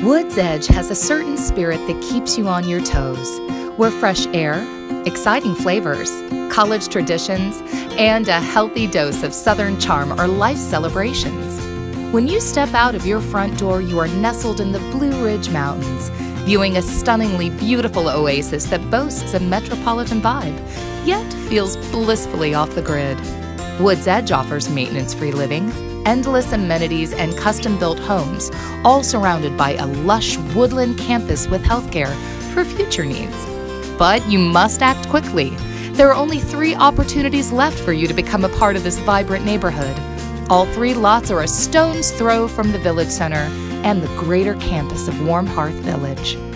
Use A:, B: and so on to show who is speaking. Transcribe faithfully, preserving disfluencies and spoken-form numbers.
A: Woods Edge has a certain spirit that keeps you on your toes, where fresh air, exciting flavors, college traditions, and a healthy dose of Southern charm are life celebrations. When you step out of your front door, you are nestled in the Blue Ridge Mountains, viewing a stunningly beautiful oasis that boasts a metropolitan vibe, yet feels blissfully off the grid. Woods Edge offers maintenance-free living, endless amenities, and custom-built homes, all surrounded by a lush woodland campus with healthcare for future needs. But you must act quickly. There are only three opportunities left for you to become a part of this vibrant neighborhood. All three lots are a stone's throw from the Village Center and the greater campus of Warm Hearth Village.